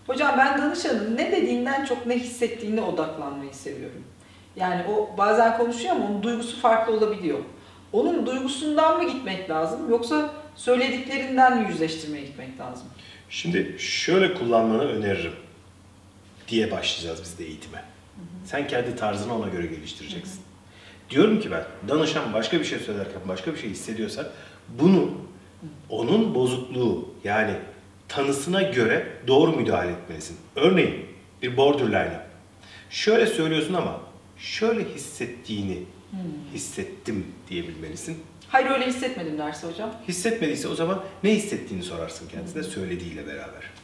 Hocam ben danışanın ne dediğinden çok ne hissettiğine odaklanmayı seviyorum. Yani o bazen konuşuyor ama onun duygusu farklı olabiliyor. Onun duygusundan mı gitmek lazım yoksa söylediklerinden mi yüzleştirmeye gitmek lazım? Şimdi şöyle kullanmanı öneririm diye başlayacağız biz de eğitime. Sen kendi tarzını ona göre geliştireceksin. Diyorum ki ben, danışan başka bir şey söylerken başka bir şey hissediyorsa bunu onun bozukluğu yani tanısına göre doğru müdahale etmelisin. Örneğin bir borderline'a şöyle söylüyorsun ama şöyle hissettiğini hissettim diyebilmelisin. Hayır öyle hissetmedim derse hocam. Hissetmediyse o zaman ne hissettiğini sorarsın kendisine söylediğiyle beraber.